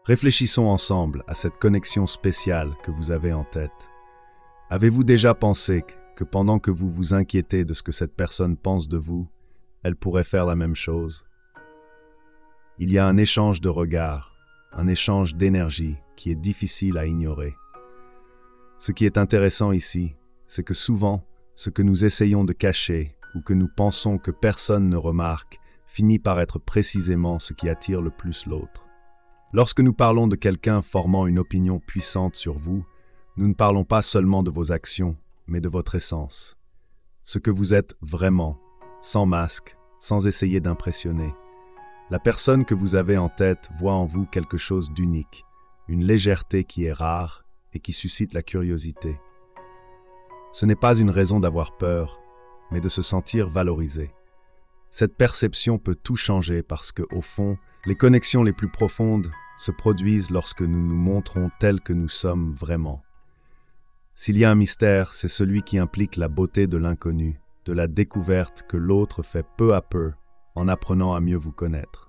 Réfléchissons ensemble à cette connexion spéciale que vous avez en tête. Avez-vous déjà pensé que pendant que vous vous inquiétez de ce que cette personne pense de vous, elle pourrait faire la même chose? Il y a un échange de regards, un échange d'énergie qui est difficile à ignorer. Ce qui est intéressant ici, c'est que souvent, ce que nous essayons de cacher ou que nous pensons que personne ne remarque finit par être précisément ce qui attire le plus l'autre. Lorsque nous parlons de quelqu'un formant une opinion puissante sur vous, nous ne parlons pas seulement de vos actions, mais de votre essence. Ce que vous êtes vraiment, sans masque, sans essayer d'impressionner. La personne que vous avez en tête voit en vous quelque chose d'unique, une légèreté qui est rare et qui suscite la curiosité. Ce n'est pas une raison d'avoir peur, mais de se sentir valorisé. Cette perception peut tout changer parce que, au fond, les connexions les plus profondes se produisent lorsque nous nous montrons tels que nous sommes vraiment. S'il y a un mystère, c'est celui qui implique la beauté de l'inconnu, de la découverte que l'autre fait peu à peu en apprenant à mieux vous connaître.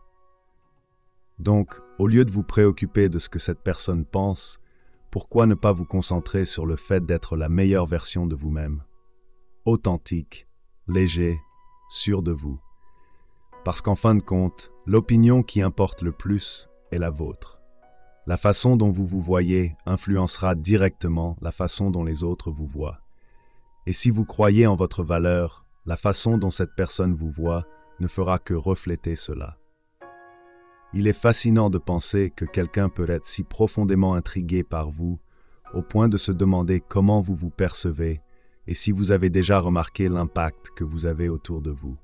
Donc, au lieu de vous préoccuper de ce que cette personne pense, pourquoi ne pas vous concentrer sur le fait d'être la meilleure version de vous-même? Authentique, léger, sûr de vous. Parce qu'en fin de compte, l'opinion qui importe le plus est la vôtre. La façon dont vous vous voyez influencera directement la façon dont les autres vous voient. Et si vous croyez en votre valeur, la façon dont cette personne vous voit ne fera que refléter cela. Il est fascinant de penser que quelqu'un peut être si profondément intrigué par vous, au point de se demander comment vous vous percevez et si vous avez déjà remarqué l'impact que vous avez autour de vous.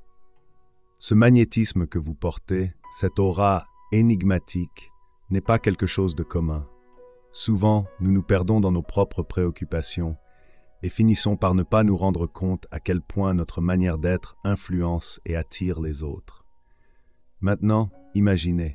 Ce magnétisme que vous portez, cette aura énigmatique, n'est pas quelque chose de commun. Souvent, nous nous perdons dans nos propres préoccupations et finissons par ne pas nous rendre compte à quel point notre manière d'être influence et attire les autres. Maintenant, imaginez.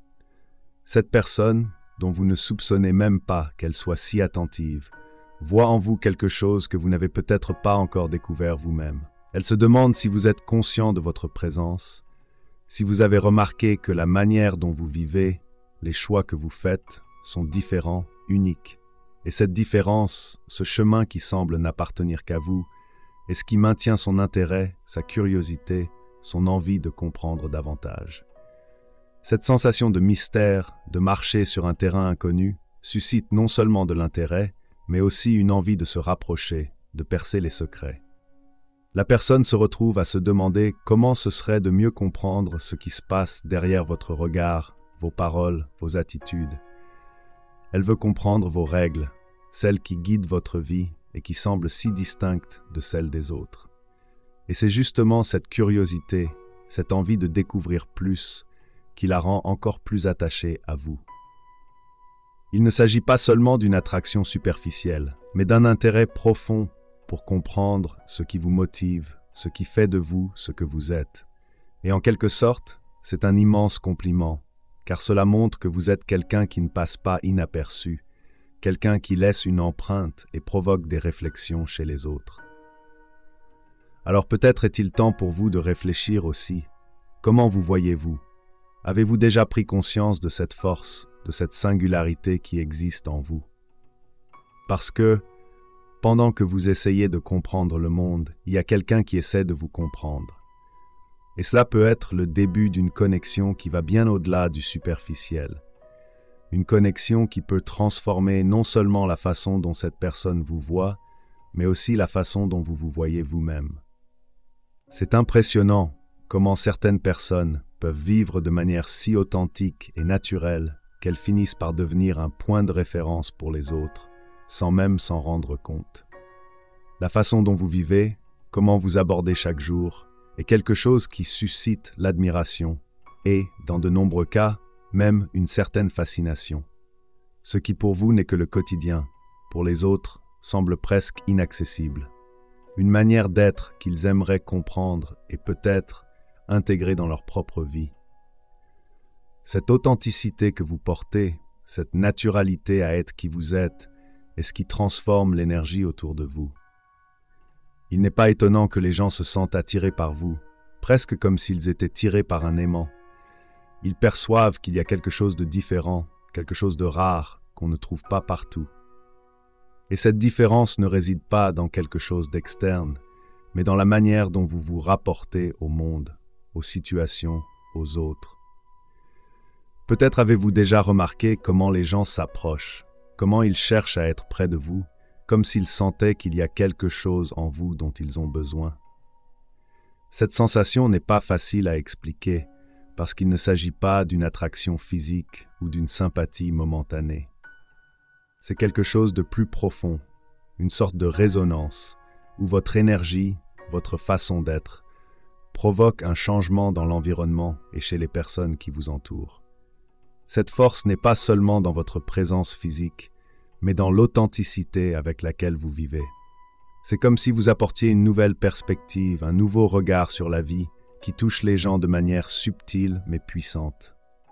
Cette personne, dont vous ne soupçonnez même pas qu'elle soit si attentive, voit en vous quelque chose que vous n'avez peut-être pas encore découvert vous-même. Elle se demande si vous êtes conscient de votre présence, si vous avez remarqué que la manière dont vous vivez, les choix que vous faites, sont différents, uniques. Et cette différence, ce chemin qui semble n'appartenir qu'à vous, est ce qui maintient son intérêt, sa curiosité, son envie de comprendre davantage. Cette sensation de mystère, de marcher sur un terrain inconnu, suscite non seulement de l'intérêt, mais aussi une envie de se rapprocher, de percer les secrets. La personne se retrouve à se demander comment ce serait de mieux comprendre ce qui se passe derrière votre regard, vos paroles, vos attitudes. Elle veut comprendre vos règles, celles qui guident votre vie et qui semblent si distinctes de celles des autres. Et c'est justement cette curiosité, cette envie de découvrir plus, qui la rend encore plus attachée à vous. Il ne s'agit pas seulement d'une attraction superficielle, mais d'un intérêt profond pour comprendre ce qui vous motive, ce qui fait de vous ce que vous êtes. Et en quelque sorte, c'est un immense compliment, car cela montre que vous êtes quelqu'un qui ne passe pas inaperçu, quelqu'un qui laisse une empreinte et provoque des réflexions chez les autres. Alors peut-être est-il temps pour vous de réfléchir aussi. Comment vous voyez-vous? Avez-vous déjà pris conscience de cette force, de cette singularité qui existe en vous? Parce que, pendant que vous essayez de comprendre le monde, il y a quelqu'un qui essaie de vous comprendre. Et cela peut être le début d'une connexion qui va bien au-delà du superficiel. Une connexion qui peut transformer non seulement la façon dont cette personne vous voit, mais aussi la façon dont vous vous voyez vous-même. C'est impressionnant comment certaines personnes peuvent vivre de manière si authentique et naturelle qu'elles finissent par devenir un point de référence pour les autres, sans même s'en rendre compte. La façon dont vous vivez, comment vous abordez chaque jour, est quelque chose qui suscite l'admiration et, dans de nombreux cas, même une certaine fascination. Ce qui pour vous n'est que le quotidien, pour les autres, semble presque inaccessible. Une manière d'être qu'ils aimeraient comprendre et peut-être intégrer dans leur propre vie. Cette authenticité que vous portez, cette naturalité à être qui vous êtes, est ce qui transforme l'énergie autour de vous. Il n'est pas étonnant que les gens se sentent attirés par vous, presque comme s'ils étaient tirés par un aimant. Ils perçoivent qu'il y a quelque chose de différent, quelque chose de rare qu'on ne trouve pas partout. Et cette différence ne réside pas dans quelque chose d'externe, mais dans la manière dont vous vous rapportez au monde, aux situations, aux autres. Peut-être avez-vous déjà remarqué comment les gens s'approchent, comment ils cherchent à être près de vous, comme s'ils sentaient qu'il y a quelque chose en vous dont ils ont besoin. Cette sensation n'est pas facile à expliquer, parce qu'il ne s'agit pas d'une attraction physique ou d'une sympathie momentanée. C'est quelque chose de plus profond, une sorte de résonance, où votre énergie, votre façon d'être, provoque un changement dans l'environnement et chez les personnes qui vous entourent. Cette force n'est pas seulement dans votre présence physique, mais dans l'authenticité avec laquelle vous vivez. C'est comme si vous apportiez une nouvelle perspective, un nouveau regard sur la vie qui touche les gens de manière subtile mais puissante.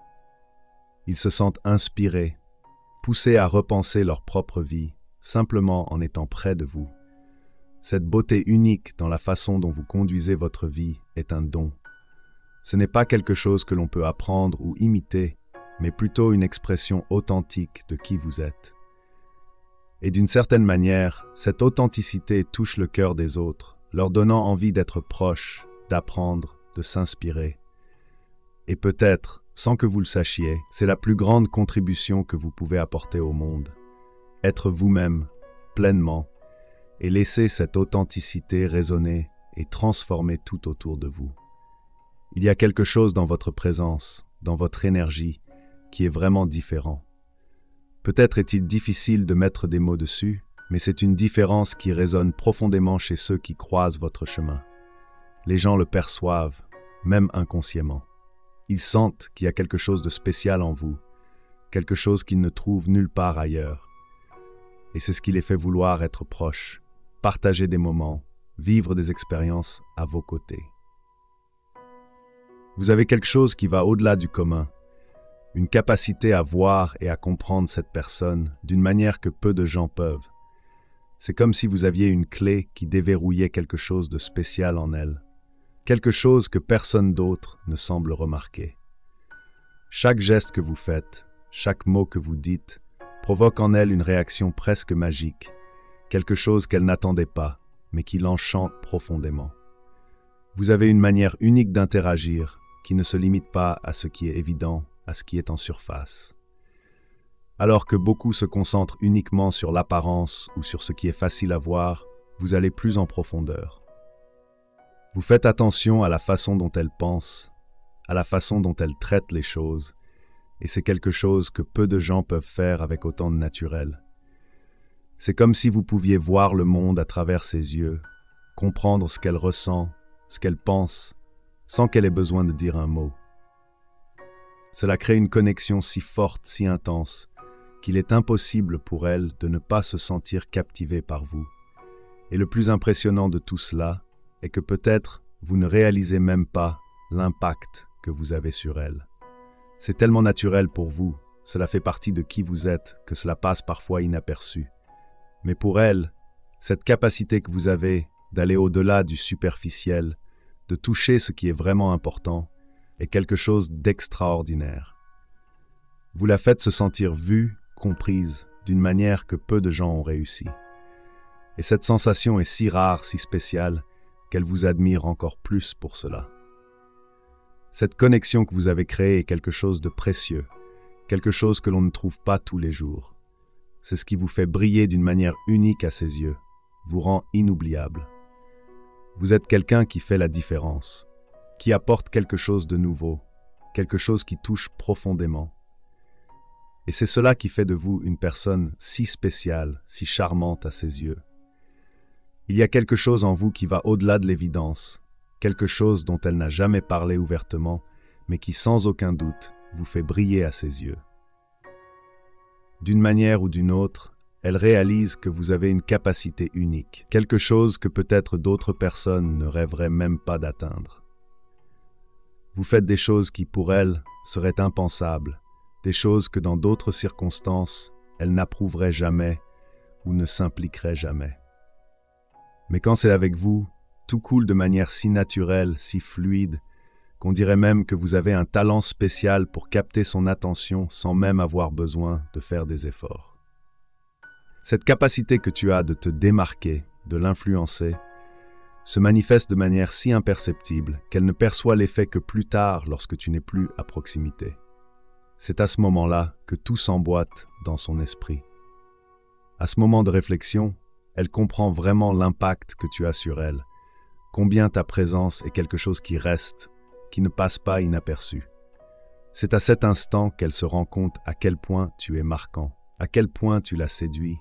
Ils se sentent inspirés, poussés à repenser leur propre vie, simplement en étant près de vous. Cette beauté unique dans la façon dont vous conduisez votre vie est un don. Ce n'est pas quelque chose que l'on peut apprendre ou imiter, mais plutôt une expression authentique de qui vous êtes. Et d'une certaine manière, cette authenticité touche le cœur des autres, leur donnant envie d'être proches, d'apprendre, de s'inspirer. Et peut-être, sans que vous le sachiez, c'est la plus grande contribution que vous pouvez apporter au monde. Être vous-même, pleinement, et laisser cette authenticité résonner et transformer tout autour de vous. Il y a quelque chose dans votre présence, dans votre énergie, qui est vraiment différent. Peut-être est-il difficile de mettre des mots dessus, mais c'est une différence qui résonne profondément chez ceux qui croisent votre chemin. Les gens le perçoivent, même inconsciemment. Ils sentent qu'il y a quelque chose de spécial en vous, quelque chose qu'ils ne trouvent nulle part ailleurs. Et c'est ce qui les fait vouloir être proches, partager des moments, vivre des expériences à vos côtés. Vous avez quelque chose qui va au-delà du commun, une capacité à voir et à comprendre cette personne d'une manière que peu de gens peuvent. C'est comme si vous aviez une clé qui déverrouillait quelque chose de spécial en elle, quelque chose que personne d'autre ne semble remarquer. Chaque geste que vous faites, chaque mot que vous dites, provoque en elle une réaction presque magique, quelque chose qu'elle n'attendait pas, mais qui l'enchante profondément. Vous avez une manière unique d'interagir qui ne se limite pas à ce qui est évident, à ce qui est en surface. Alors que beaucoup se concentrent uniquement sur l'apparence ou sur ce qui est facile à voir, vous allez plus en profondeur. Vous faites attention à la façon dont elle pense, à la façon dont elle traite les choses, et c'est quelque chose que peu de gens peuvent faire avec autant de naturel. C'est comme si vous pouviez voir le monde à travers ses yeux, comprendre ce qu'elle ressent, ce qu'elle pense, sans qu'elle ait besoin de dire un mot. Cela crée une connexion si forte, si intense, qu'il est impossible pour elle de ne pas se sentir captivée par vous. Et le plus impressionnant de tout cela est que peut-être vous ne réalisez même pas l'impact que vous avez sur elle. C'est tellement naturel pour vous, cela fait partie de qui vous êtes, que cela passe parfois inaperçu. Mais pour elle, cette capacité que vous avez d'aller au-delà du superficiel, de toucher ce qui est vraiment important, est quelque chose d'extraordinaire. Vous la faites se sentir vue, comprise, d'une manière que peu de gens ont réussi. Et cette sensation est si rare, si spéciale, qu'elle vous admire encore plus pour cela. Cette connexion que vous avez créée est quelque chose de précieux, quelque chose que l'on ne trouve pas tous les jours. C'est ce qui vous fait briller d'une manière unique à ses yeux, vous rend inoubliable. Vous êtes quelqu'un qui fait la différence, qui apporte quelque chose de nouveau, quelque chose qui touche profondément. Et c'est cela qui fait de vous une personne si spéciale, si charmante à ses yeux. Il y a quelque chose en vous qui va au-delà de l'évidence, quelque chose dont elle n'a jamais parlé ouvertement, mais qui sans aucun doute vous fait briller à ses yeux. D'une manière ou d'une autre, elle réalise que vous avez une capacité unique, quelque chose que peut-être d'autres personnes ne rêveraient même pas d'atteindre. Vous faites des choses qui, pour elle, seraient impensables, des choses que dans d'autres circonstances, elle n'approuverait jamais ou ne s'impliquerait jamais. Mais quand c'est avec vous, tout coule de manière si naturelle, si fluide, qu'on dirait même que vous avez un talent spécial pour capter son attention sans même avoir besoin de faire des efforts. Cette capacité que tu as de te démarquer, de l'influencer, se manifeste de manière si imperceptible qu'elle ne perçoit l'effet que plus tard lorsque tu n'es plus à proximité. C'est à ce moment-là que tout s'emboîte dans son esprit. À ce moment de réflexion, elle comprend vraiment l'impact que tu as sur elle, combien ta présence est quelque chose qui reste, qui ne passe pas inaperçu. C'est à cet instant qu'elle se rend compte à quel point tu es marquant, à quel point tu la séduis.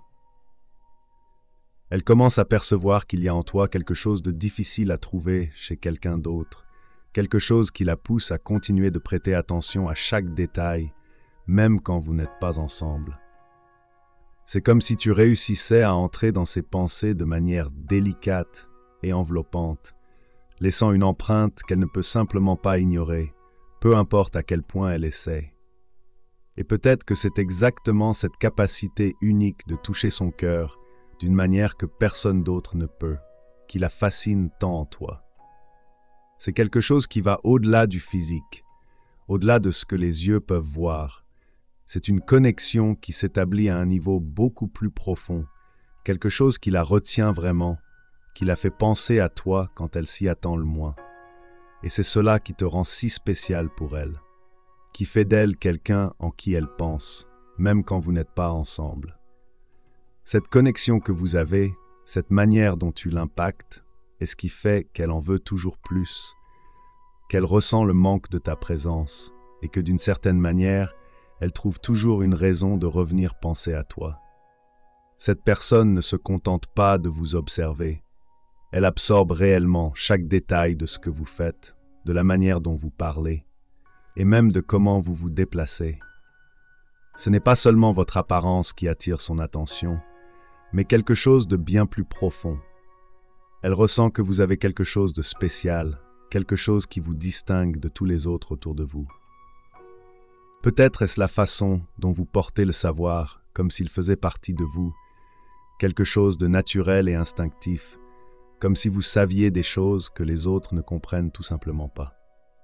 Elle commence à percevoir qu'il y a en toi quelque chose de difficile à trouver chez quelqu'un d'autre, quelque chose qui la pousse à continuer de prêter attention à chaque détail, même quand vous n'êtes pas ensemble. C'est comme si tu réussissais à entrer dans ses pensées de manière délicate et enveloppante, laissant une empreinte qu'elle ne peut simplement pas ignorer, peu importe à quel point elle essaie. Et peut-être que c'est exactement cette capacité unique de toucher son cœur d'une manière que personne d'autre ne peut, qui la fascine tant en toi. C'est quelque chose qui va au-delà du physique, au-delà de ce que les yeux peuvent voir. C'est une connexion qui s'établit à un niveau beaucoup plus profond, quelque chose qui la retient vraiment, qui la fait penser à toi quand elle s'y attend le moins. Et c'est cela qui te rend si spécial pour elle, qui fait d'elle quelqu'un en qui elle pense, même quand vous n'êtes pas ensemble. Cette connexion que vous avez, cette manière dont tu l'impactes, est ce qui fait qu'elle en veut toujours plus, qu'elle ressent le manque de ta présence et que d'une certaine manière, elle trouve toujours une raison de revenir penser à toi. Cette personne ne se contente pas de vous observer. Elle absorbe réellement chaque détail de ce que vous faites, de la manière dont vous parlez, et même de comment vous vous déplacez. Ce n'est pas seulement votre apparence qui attire son attention, mais quelque chose de bien plus profond. Elle ressent que vous avez quelque chose de spécial, quelque chose qui vous distingue de tous les autres autour de vous. Peut-être est-ce la façon dont vous portez le savoir, comme s'il faisait partie de vous, quelque chose de naturel et instinctif, comme si vous saviez des choses que les autres ne comprennent tout simplement pas.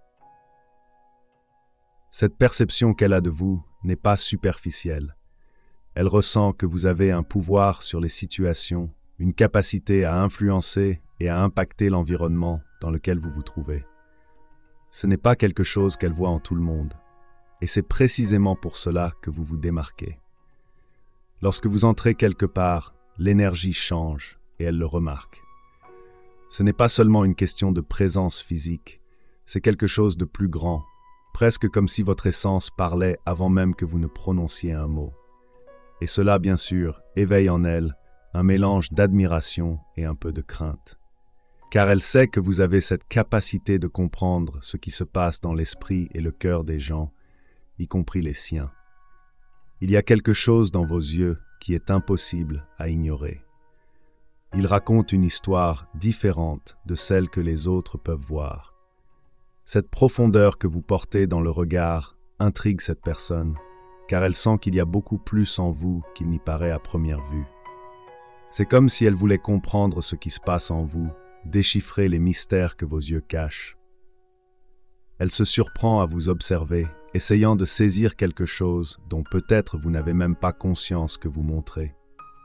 Cette perception qu'elle a de vous n'est pas superficielle. Elle ressent que vous avez un pouvoir sur les situations, une capacité à influencer et à impacter l'environnement dans lequel vous vous trouvez. Ce n'est pas quelque chose qu'elle voit en tout le monde, et c'est précisément pour cela que vous vous démarquez. Lorsque vous entrez quelque part, l'énergie change et elle le remarque. Ce n'est pas seulement une question de présence physique, c'est quelque chose de plus grand, presque comme si votre essence parlait avant même que vous ne prononciez un mot. Et cela, bien sûr, éveille en elle un mélange d'admiration et un peu de crainte. Car elle sait que vous avez cette capacité de comprendre ce qui se passe dans l'esprit et le cœur des gens, y compris les siens. Il y a quelque chose dans vos yeux qui est impossible à ignorer. Ils racontent une histoire différente de celle que les autres peuvent voir. Cette profondeur que vous portez dans le regard intrigue cette personne, car elle sent qu'il y a beaucoup plus en vous qu'il n'y paraît à première vue. C'est comme si elle voulait comprendre ce qui se passe en vous, déchiffrer les mystères que vos yeux cachent. Elle se surprend à vous observer, essayant de saisir quelque chose dont peut-être vous n'avez même pas conscience que vous montrez.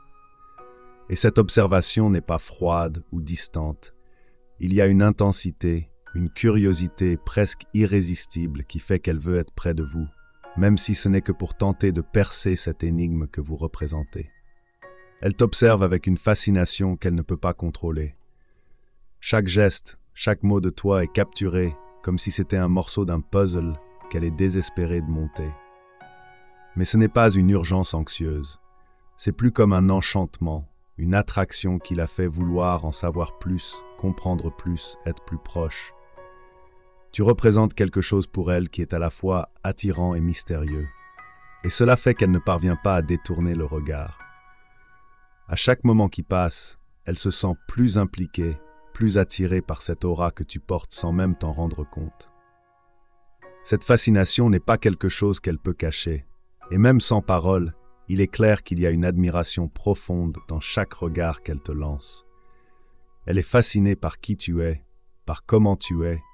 Et cette observation n'est pas froide ou distante. Il y a une intensité, une curiosité presque irrésistible qui fait qu'elle veut être près de vous, même si ce n'est que pour tenter de percer cette énigme que vous représentez. Elle t'observe avec une fascination qu'elle ne peut pas contrôler. Chaque geste, chaque mot de toi est capturé, comme si c'était un morceau d'un puzzle qu'elle est désespérée de monter. Mais ce n'est pas une urgence anxieuse. C'est plus comme un enchantement, une attraction qui la fait vouloir en savoir plus, comprendre plus, être plus proche. Tu représentes quelque chose pour elle qui est à la fois attirant et mystérieux. Et cela fait qu'elle ne parvient pas à détourner le regard. À chaque moment qui passe, elle se sent plus impliquée, plus attirée par cette aura que tu portes sans même t'en rendre compte. Cette fascination n'est pas quelque chose qu'elle peut cacher. Et même sans parole, il est clair qu'il y a une admiration profonde dans chaque regard qu'elle te lance. Elle est fascinée par qui tu es, par comment tu es,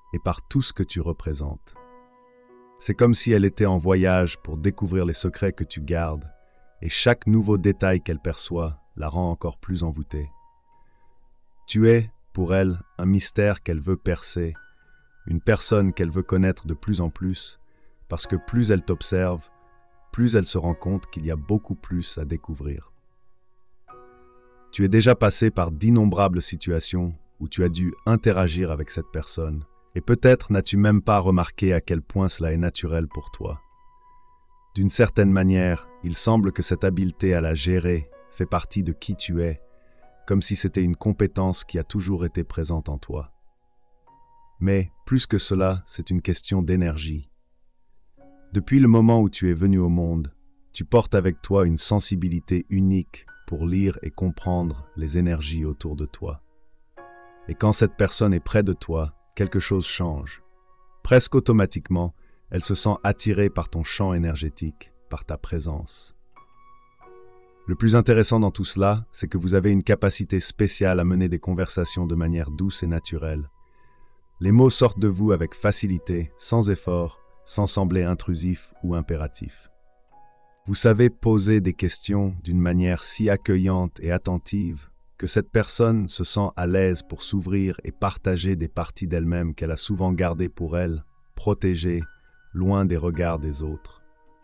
et par tout ce que tu représentes. C'est comme si elle était en voyage pour découvrir les secrets que tu gardes, et chaque nouveau détail qu'elle perçoit la rend encore plus envoûtée. Tu es, pour elle, un mystère qu'elle veut percer, une personne qu'elle veut connaître de plus en plus, parce que plus elle t'observe, plus elle se rend compte qu'il y a beaucoup plus à découvrir. Tu es déjà passé par d'innombrables situations où tu as dû interagir avec cette personne, et peut-être n'as-tu même pas remarqué à quel point cela est naturel pour toi. D'une certaine manière, il semble que cette habileté à la gérer fait partie de qui tu es, comme si c'était une compétence qui a toujours été présente en toi. Mais, plus que cela, c'est une question d'énergie. Depuis le moment où tu es venu au monde, tu portes avec toi une sensibilité unique pour lire et comprendre les énergies autour de toi. Et quand cette personne est près de toi, quelque chose change. Presque automatiquement, elle se sent attirée par ton champ énergétique, par ta présence. Le plus intéressant dans tout cela, c'est que vous avez une capacité spéciale à mener des conversations de manière douce et naturelle. Les mots sortent de vous avec facilité, sans effort, sans sembler intrusifs ou impératifs. Vous savez poser des questions d'une manière si accueillante et attentive que cette personne se sent à l'aise pour s'ouvrir et partager des parties d'elle-même qu'elle a souvent gardées pour elle, protégées, loin des regards des autres.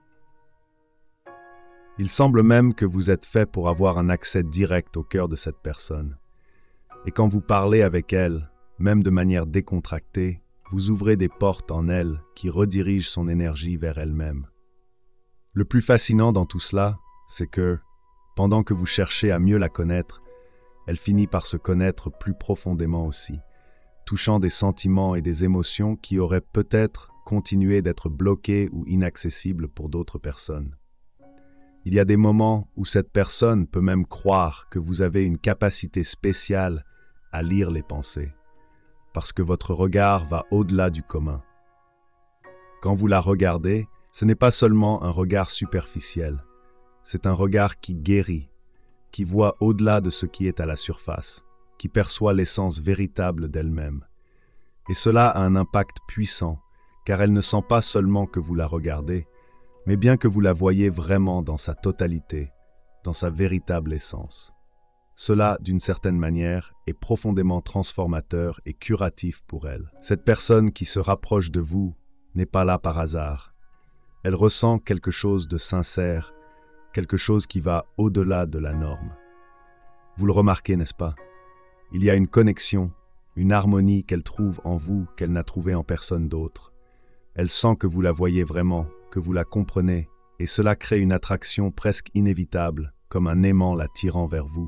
Il semble même que vous êtes fait pour avoir un accès direct au cœur de cette personne. Et quand vous parlez avec elle, même de manière décontractée, vous ouvrez des portes en elle qui redirigent son énergie vers elle-même. Le plus fascinant dans tout cela, c'est que, pendant que vous cherchez à mieux la connaître, elle finit par se connaître plus profondément aussi, touchant des sentiments et des émotions qui auraient peut-être continué d'être bloqués ou inaccessibles pour d'autres personnes. Il y a des moments où cette personne peut même croire que vous avez une capacité spéciale à lire les pensées, parce que votre regard va au-delà du commun. Quand vous la regardez, ce n'est pas seulement un regard superficiel, c'est un regard qui guérit, qui voit au-delà de ce qui est à la surface, qui perçoit l'essence véritable d'elle-même. Et cela a un impact puissant, car elle ne sent pas seulement que vous la regardez, mais bien que vous la voyez vraiment dans sa totalité, dans sa véritable essence. Cela, d'une certaine manière, est profondément transformateur et curatif pour elle. Cette personne qui se rapproche de vous n'est pas là par hasard. Elle ressent quelque chose de sincère, quelque chose qui va au-delà de la norme. Vous le remarquez, n'est-ce pas? Il y a une connexion, une harmonie qu'elle trouve en vous qu'elle n'a trouvée en personne d'autre. Elle sent que vous la voyez vraiment, que vous la comprenez, et cela crée une attraction presque inévitable, comme un aimant la tirant vers vous.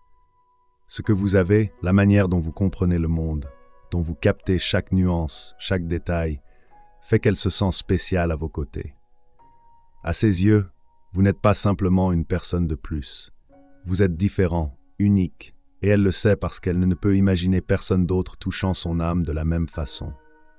Ce que vous avez, la manière dont vous comprenez le monde, dont vous captez chaque nuance, chaque détail, fait qu'elle se sent spéciale à vos côtés. À ses yeux, vous n'êtes pas simplement une personne de plus. Vous êtes différent, unique, et elle le sait parce qu'elle ne peut imaginer personne d'autre touchant son âme de la même façon.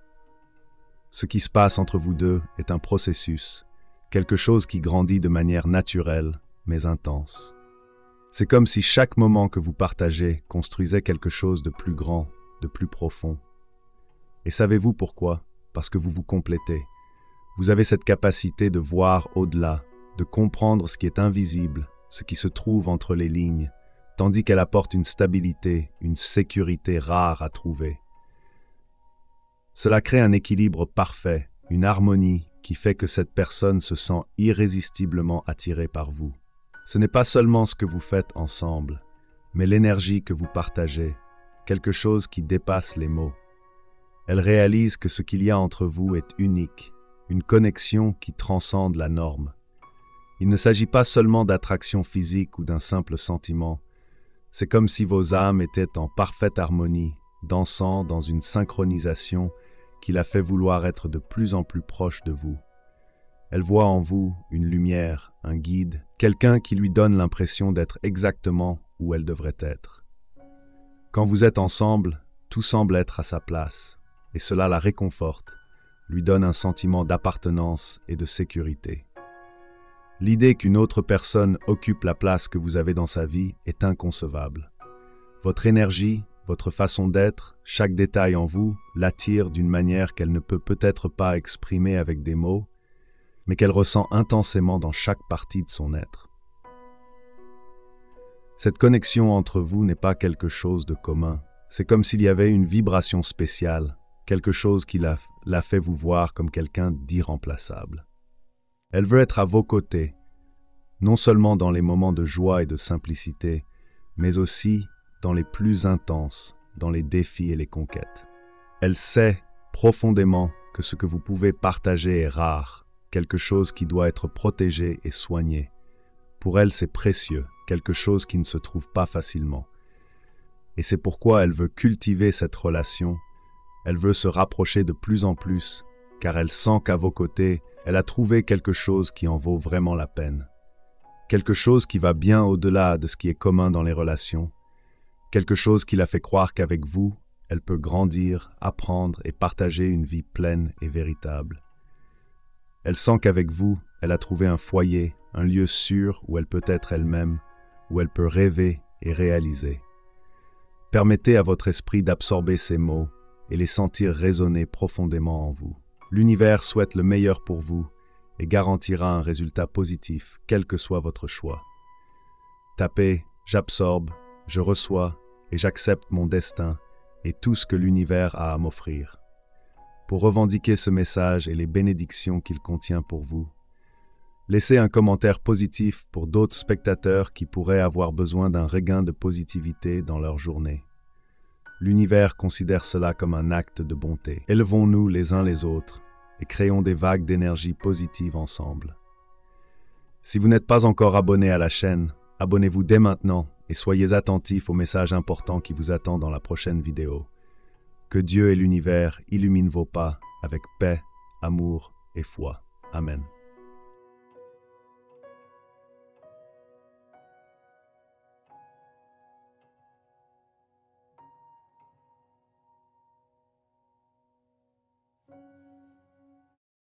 Ce qui se passe entre vous deux est un processus, quelque chose qui grandit de manière naturelle, mais intense. C'est comme si chaque moment que vous partagez construisait quelque chose de plus grand, de plus profond. Et savez-vous pourquoi? Parce que vous vous complétez. Vous avez cette capacité de voir au-delà, de comprendre ce qui est invisible, ce qui se trouve entre les lignes, tandis qu'elle apporte une stabilité, une sécurité rare à trouver. Cela crée un équilibre parfait, une harmonie qui fait que cette personne se sent irrésistiblement attirée par vous. Ce n'est pas seulement ce que vous faites ensemble, mais l'énergie que vous partagez, quelque chose qui dépasse les mots. Elle réalise que ce qu'il y a entre vous est unique, une connexion qui transcende la norme. Il ne s'agit pas seulement d'attraction physique ou d'un simple sentiment. C'est comme si vos âmes étaient en parfaite harmonie, dansant dans une synchronisation qui la fait vouloir être de plus en plus proche de vous. Elle voit en vous une lumière, un guide, quelqu'un qui lui donne l'impression d'être exactement où elle devrait être. Quand vous êtes ensemble, tout semble être à sa place, et cela la réconforte, lui donne un sentiment d'appartenance et de sécurité. L'idée qu'une autre personne occupe la place que vous avez dans sa vie est inconcevable. Votre énergie, votre façon d'être, chaque détail en vous, l'attire d'une manière qu'elle ne peut peut-être pas exprimer avec des mots, mais qu'elle ressent intensément dans chaque partie de son être. Cette connexion entre vous n'est pas quelque chose de commun. C'est comme s'il y avait une vibration spéciale, quelque chose qui l'a fait vous voir comme quelqu'un d'irremplaçable. Elle veut être à vos côtés, non seulement dans les moments de joie et de simplicité, mais aussi dans les plus intenses, dans les défis et les conquêtes. Elle sait profondément que ce que vous pouvez partager est rare, quelque chose qui doit être protégé et soigné. Pour elle, c'est précieux, quelque chose qui ne se trouve pas facilement. Et c'est pourquoi elle veut cultiver cette relation, elle veut se rapprocher de plus en plus, car elle sent qu'à vos côtés, elle a trouvé quelque chose qui en vaut vraiment la peine. Quelque chose qui va bien au-delà de ce qui est commun dans les relations, quelque chose qui la fait croire qu'avec vous, elle peut grandir, apprendre et partager une vie pleine et véritable. Elle sent qu'avec vous, elle a trouvé un foyer, un lieu sûr où elle peut être elle-même, où elle peut rêver et réaliser. Permettez à votre esprit d'absorber ces mots et les sentir résonner profondément en vous. L'univers souhaite le meilleur pour vous et garantira un résultat positif, quel que soit votre choix. Tapez « J'absorbe », « Je reçois » et « J'accepte mon destin » et tout ce que l'univers a à m'offrir. Pour revendiquer ce message et les bénédictions qu'il contient pour vous, laissez un commentaire positif pour d'autres spectateurs qui pourraient avoir besoin d'un regain de positivité dans leur journée. L'univers considère cela comme un acte de bonté. Élevons-nous les uns les autres et créons des vagues d'énergie positive ensemble. Si vous n'êtes pas encore abonné à la chaîne, abonnez-vous dès maintenant et soyez attentifs aux messages importants qui vous attendent dans la prochaine vidéo. Que Dieu et l'univers illuminent vos pas avec paix, amour et foi. Amen.